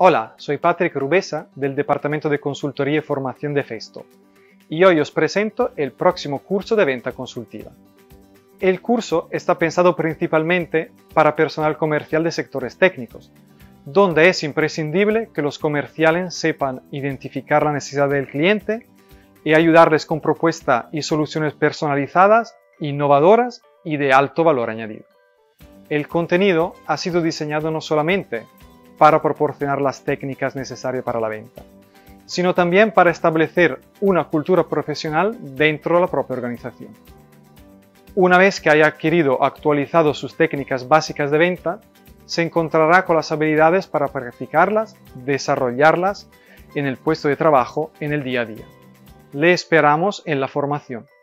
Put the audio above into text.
Hola, soy Patrick Rubesa del Departamento de Consultoría y Formación de Festo y hoy os presento el próximo curso de venta consultiva. El curso está pensado principalmente para personal comercial de sectores técnicos, donde es imprescindible que los comerciales sepan identificar la necesidad del cliente y ayudarles con propuestas y soluciones personalizadas, innovadoras y de alto valor añadido. El contenido ha sido diseñado no solamente para proporcionar las técnicas necesarias para la venta, sino también para establecer una cultura profesional dentro de la propia organización. Una vez que haya actualizado sus técnicas básicas de venta, se encontrará con las habilidades para practicarlas, desarrollarlas en el puesto de trabajo en el día a día. Le esperamos en la formación.